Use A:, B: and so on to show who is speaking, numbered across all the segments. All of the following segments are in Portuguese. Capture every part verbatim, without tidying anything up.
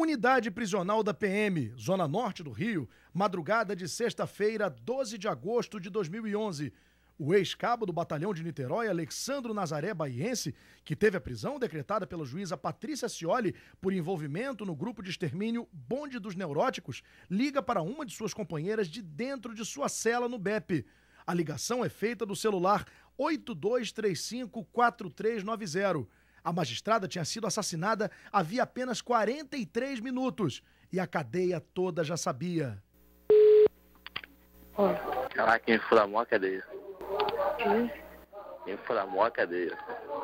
A: Unidade prisional da P M, Zona Norte do Rio, madrugada de sexta-feira, doze de agosto de dois mil e onze. O ex-cabo do batalhão de Niterói, Alexandro Nazaré Baiense, que teve a prisão decretada pela juíza Patrícia Scioli por envolvimento no grupo de extermínio Bonde dos Neuróticos, liga para uma de suas companheiras de dentro de sua cela no B E P. A ligação é feita do celular oito dois três cinco quatro três nove zero. A magistrada tinha sido assassinada havia apenas quarenta e três minutos e a cadeia toda já sabia.
B: Caraca, quem inflamou a cadeia.
C: Hum?
B: Quem inflamou a cadeia.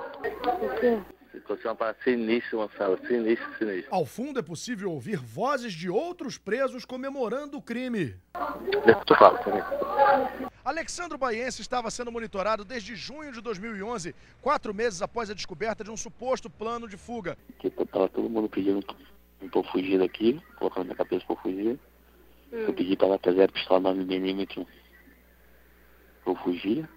C: O quê?
B: Ficou assim uma parada sinistra, Marcelo. Sinistro, sinistro.
A: Ao fundo é possível ouvir vozes de outros presos comemorando o crime.
B: Deixa eu falar também.
A: Alexandro Baiense estava sendo monitorado desde junho de dois mil e onze, quatro meses após a descoberta de um suposto plano de fuga.
B: Tipo, tava todo mundo pedindo pra eu fugir daqui, colocando na minha cabeça pra eu fugir.
C: Hum.
B: Eu pedi pra ela trazer a pistola nove milímetros pra eu fugir.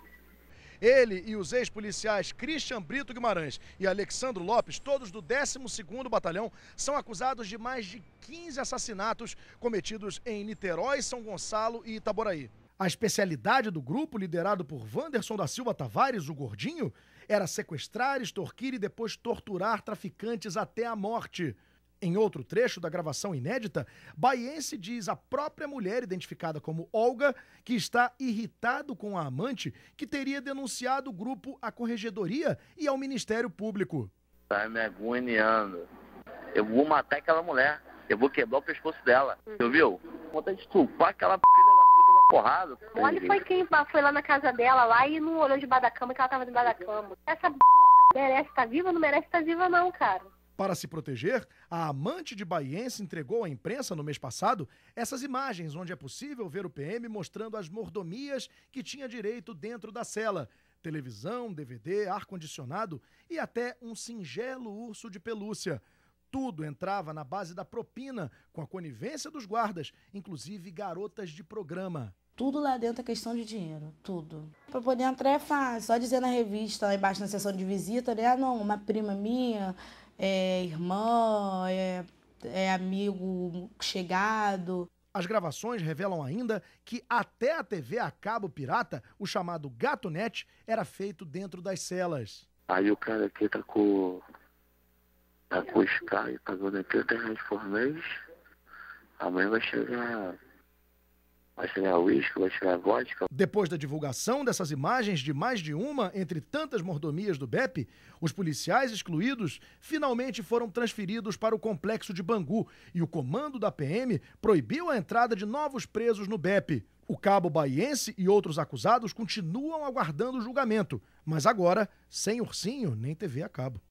A: Ele e os ex-policiais Christian Brito Guimarães e Alexandro Lopes, todos do décimo segundo Batalhão, são acusados de mais de quinze assassinatos cometidos em Niterói, São Gonçalo e Itaboraí. A especialidade do grupo, liderado por Wanderson da Silva Tavares, o Gordinho, era sequestrar, extorquir e depois torturar traficantes até a morte. Em outro trecho da gravação inédita, Baiense diz à própria mulher, identificada como Olga, que está irritado com a amante que teria denunciado o grupo à Corregedoria e ao Ministério Público.
B: Tá me agoniando. Eu vou matar aquela mulher. Eu vou quebrar o pescoço dela. Você ouviu? Vou até estupar aquela filha da puta da porrada.
C: Olha, foi quem foi lá na casa dela lá e não olhou debaixo da cama que ela tava debaixo da cama. Essa p... merece estar viva? Não merece estar viva não, cara.
A: Para se proteger, a amante de Baiense entregou à imprensa no mês passado essas imagens onde é possível ver o P M mostrando as mordomias que tinha direito dentro da cela. Televisão, D V D, ar-condicionado e até um singelo urso de pelúcia. Tudo entrava na base da propina, com a conivência dos guardas, inclusive garotas de programa.
D: Tudo lá dentro é questão de dinheiro, tudo. Para poder entrar é fácil, só dizer na revista, lá embaixo na seção de visita, né? Ah, não, uma prima minha, é irmã, é, é amigo chegado.
A: As gravações revelam ainda que até a T V a cabo pirata, o chamado Gato.net, era feito dentro das celas.
B: Aí o cara aqui tá com... Tá com os caras pagando oitenta reais por mês. Amanhã vai chegar... Vai chegar uísque, vai chegar vodka.
A: Depois da divulgação dessas imagens de mais de uma, entre tantas mordomias do B E P, os policiais excluídos finalmente foram transferidos para o complexo de Bangu e o comando da P M proibiu a entrada de novos presos no B E P. O cabo Baiense e outros acusados continuam aguardando o julgamento, mas agora sem ursinho nem T V a cabo.